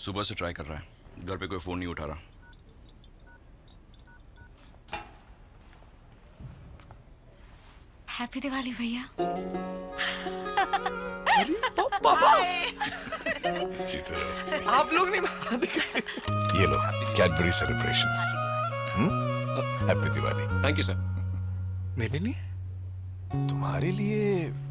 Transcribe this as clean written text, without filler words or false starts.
सुबह से ट्राई कर रहा है, घर पे कोई फोन नहीं उठा रहा। हैप्पी दिवाली भैया। पापा जीते रहो। आप लोग नहीं ये लो Cadbury celebrations. Happy Diwali. Thank you sir. मेरे लिए तुम्हारे लिए